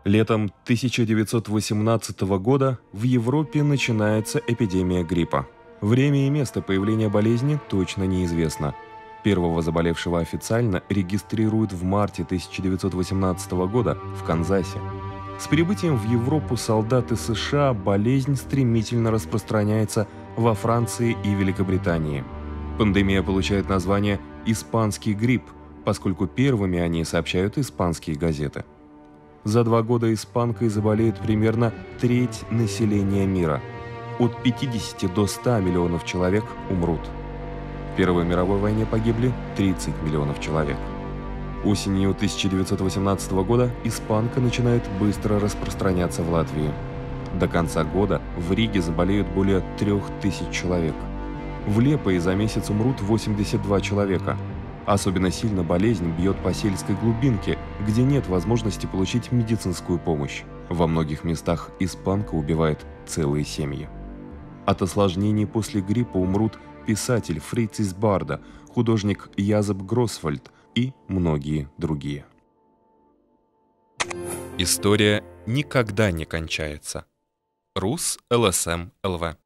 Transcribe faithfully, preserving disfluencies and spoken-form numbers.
Летом тысяча девятьсот восемнадцатого года в Европе начинается эпидемия гриппа. Время и место появления болезни точно неизвестно. Первого заболевшего официально регистрируют в марте тысяча девятьсот восемнадцатого года в Канзасе. С прибытием в Европу солдат из США болезнь стремительно распространяется во Франции и Великобритании. Пандемия получает название «испанский грипп», поскольку первыми о ней сообщают испанские газеты. За два года испанкой заболеет примерно треть населения мира. От пятидесяти до ста миллионов человек умрут. В Первой мировой войне погибли тридцать миллионов человек. Осенью тысяча девятьсот восемнадцатого года испанка начинает быстро распространяться в Латвии. До конца года в Риге заболеют более трех тысяч человек. В Лепое за месяц умрут восемьдесят два человека. Особенно сильно болезнь бьет по сельской глубинке, где нет возможности получить медицинскую помощь. Во многих местах испанка убивает целые семьи. От осложнений после гриппа умрут писатель Фрицис Барда, художник Язеп Гросвальд и многие другие. История никогда не кончается. РУС ЛСМ ЛВ